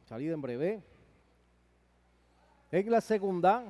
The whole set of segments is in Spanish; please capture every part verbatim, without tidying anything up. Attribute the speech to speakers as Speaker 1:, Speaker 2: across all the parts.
Speaker 1: Salida en breve. En la segunda,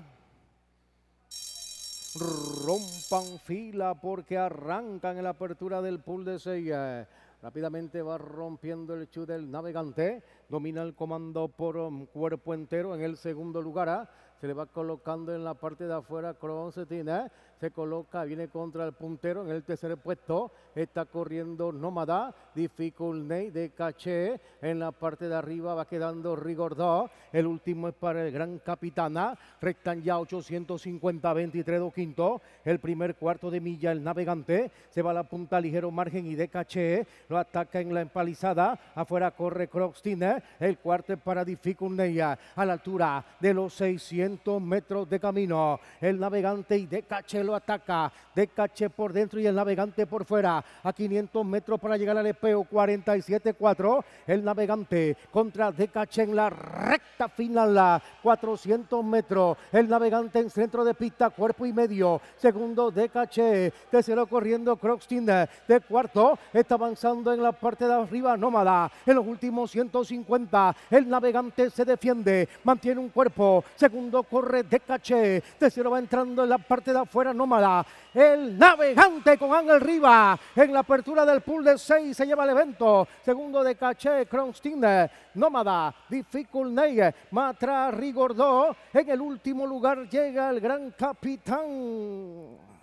Speaker 1: rompan fila porque arrancan en la apertura del pool de seis. Rápidamente va rompiendo el chu del Navegante. Domina el comando por um, cuerpo entero en el segundo lugar. ¿eh? Se le va colocando en la parte de afuera Croncetina. Se coloca, viene contra el puntero en el tercer puesto. Está corriendo Nómada. Difficult de Caché. En la parte de arriba va quedando Rigordó. El último es para el Gran Capitana. Restan ya ochocientos cincuenta, veintitrés do quinto. El primer cuarto de milla el Navegante. Se va a la punta ligero margen y de Caché. Lo ataca en la empalizada. Afuera corre Croxtine. El cuarto es para Difficult a la altura de los seiscientos metros de camino. El Navegante y de Caché lo ataca. De Caché por dentro y el Navegante por fuera. A quinientos metros para llegar al espeo. cuarenta y siete cuatro. El Navegante contra de Caché en la recta final. La cuatrocientos metros. El Navegante en centro de pista. Cuerpo y medio. Segundo de Caché. Tercero corriendo Croxtine. De cuarto está avanzando en la parte de arriba Nómada. En los últimos ciento cincuenta. El Navegante se defiende. Mantiene un cuerpo. Segundo corre de Caché. Tercero va entrando en la parte de afuera Nómada. El Navegante con Ángel Riva. En la apertura del pool de seis se lleva el evento. Segundo de Caché, Croxtine. Nómada, Difficult Ney, Matra Rigordó. En el último lugar llega el Gran Capitán.